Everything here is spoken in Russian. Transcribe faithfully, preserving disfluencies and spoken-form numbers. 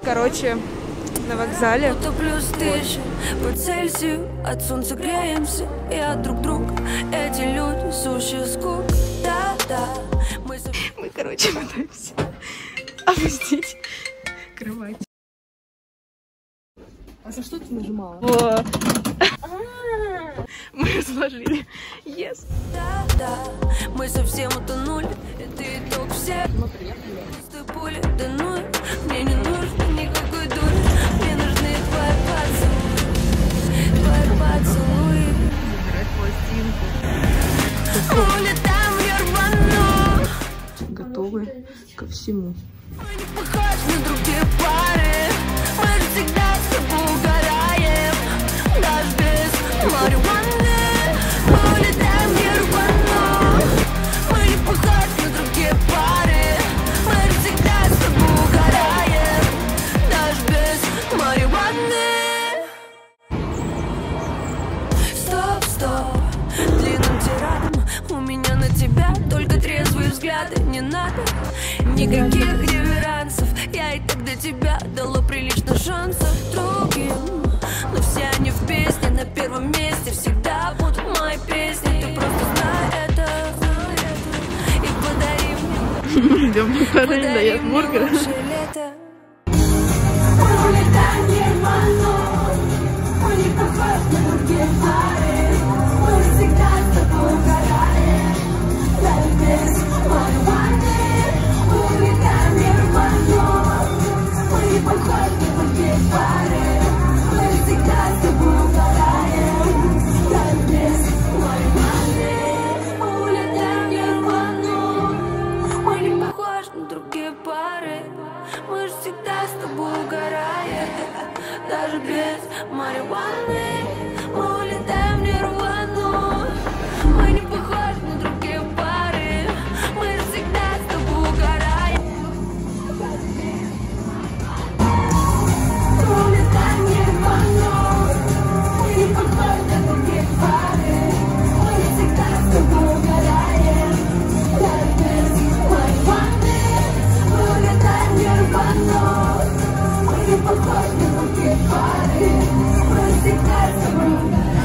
короче, на вокзале. Плюс тысяча по Цельсию, от солнца греемся и от друг друга. Эти люди сущие скука. Да, да. Мы, мы короче, пытаемся опустить кровать. А за что ты нажимала? Во. Мы сложили. Yes. Да, да. Мы совсем утонули. Это итог всех. Пули, да ну, мне не нужно никакой дури. Мне нужны твои поцелуи. Твои поцелуи. Забирать пластинку. Улетаем в Ербану. Готовы ко всему. Мы не похожи на другие пары. Мы же всегда с тобой угораем. Даже без марихуаны. Мы улетаем в Ербану. Мы не похожи на другие пары. Мы же всегда с тобой угораем. Даже без марихуаны. Стоп, стоп. Длинным тирадом у меня на тебя только трезвые взгляды. Не надо никаких реверансов. Я и так до тебя дала прилично шансов другим. Но все они в песне на первом месте всегда будут мои песни. Ты просто знай это, знай это. И подари мне. Ждем, пока не дает бургер. Мы же всегда с тобой угораем. Даже без марихуаны. Мы улетаем в Нирвану. Мы не похожи на другие пары. Мы же всегда с тобой угораем. Мы улетаем в Нирвану. Мы не похожи на другие пары. Мы же всегда с тобой угораем. Даже без марихуаны. Мы улетаем в Нирвану. Мы не похожи на другие пары. Мы всегда с тобой угораем.